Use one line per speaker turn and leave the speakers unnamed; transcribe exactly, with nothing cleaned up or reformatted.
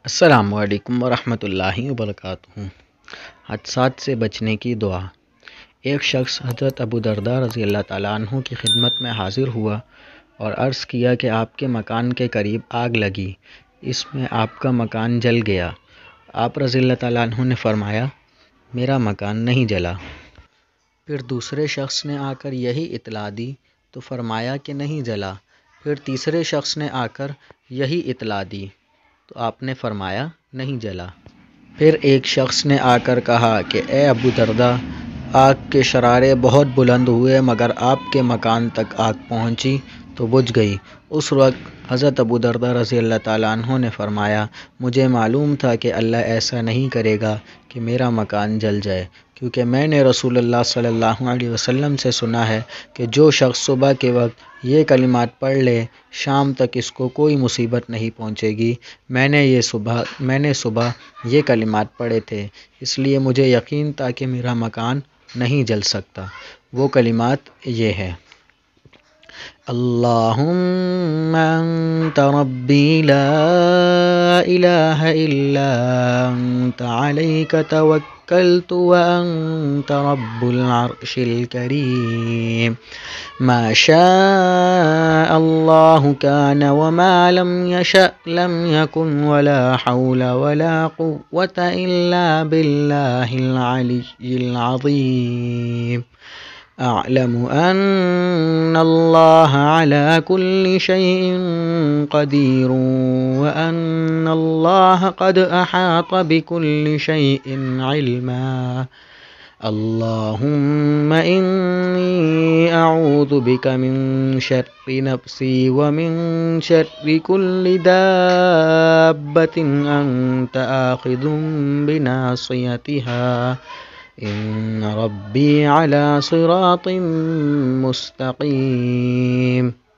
अस्सलामुअलैकुम वरहमतुल्लाहि वबरकातुहू। हादसात से बचने की दुआ। एक शख्स हज़रत अबू दरदा रज़ी अल्लाह ताला अन्हु की खिदमत में हाजिर हुआ और अर्ज़ किया कि आपके मकान के करीब आग लगी, इसमें आपका मकान जल गया। आप रज़ी अल्लाह ताला अन्हु ने फरमाया, मेरा मकान नहीं जला। फिर दूसरे शख्स ने आकर यही इतला दी तो फरमाया कि नहीं जला। फिर तीसरे शख्स ने आकर यही इतला दी तो आपने फरमाया नहीं जला। फिर एक शख्स ने आकर कहा कि ए अबू दरदा, आग के शरारे बहुत बुलंद हुए मगर आपके मकान तक आग पहुंची तो बुझ गई। उस वक्त हज़रत अबू दरदा रज़ी अल्लाह ताला अन्हु ने फरमाया, मुझे मालूम था कि अल्लाह ऐसा नहीं करेगा कि मेरा मकान जल जाए, क्योंकि मैंने रसूलुल्लाह सल्लल्लाहु अलैहि वसल्लम से सुना है कि जो शख्स सुबह के वक्त ये कलिमात पढ़ ले, शाम तक इसको कोई मुसीबत नहीं पहुंचेगी। मैंने ये सुबह मैंने सुबह ये कलिमात पढ़े थे, इसलिए मुझे यकीन था कि मेरा मकान नहीं जल सकता। वो कलिमात ये है, अल्लाहुम्मा अंता रब्बी ला इलाहा इल्ला अंता अलैका तवक्कलतु व अंता रब्बुल अर्शिल करीम, मा शाअ अल्लाहु कान व मा लम यशअ लम यकुन वला हौला वला कुव्वता इल्ला बिल्लाहिल अलिय्यिल अज़ीम। अअलमु अन्नल्लाह अला कुल्लि शैइन क़दीर व अन्नल्लाह क़द अहात बिकुल्लि शैइन इल्मा। अल्लाहुम्मा इन्नी अऊज़ु बिका मिन शर्रि नफ्सी व मिन शर्रि कुल्लि दाब्बतिन अंता आख़िज़ुम बिनासियतिहा, इन्न रब्बी अला सिरातिन मुस्तक़ीम।